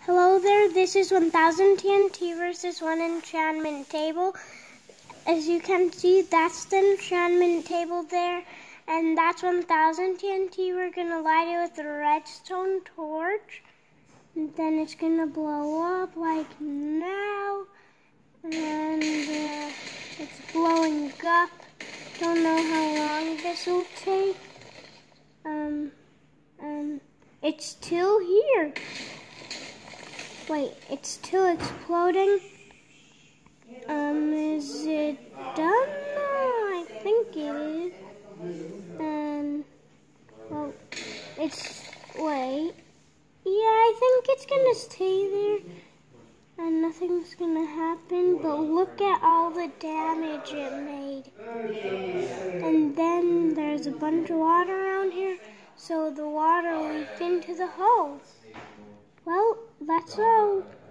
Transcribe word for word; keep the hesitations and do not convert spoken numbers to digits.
Hello there, this is one thousand T N T versus one enchantment table. As you can see, that's the enchantment table there, and that's one thousand T N T. We're going to light it with a redstone torch, and then it's going to blow up like now, and uh, it's blowing up. Don't know how long this will take. Um, um, it's still here. Wait, it's still exploding. Um, is it done? I think it is. And, well, it's, wait. Yeah, I think it's gonna stay there. And nothing's gonna happen. But look at all the damage it made. And then there's a bunch of water around here. So the water leaked into the hole. Well, that's all.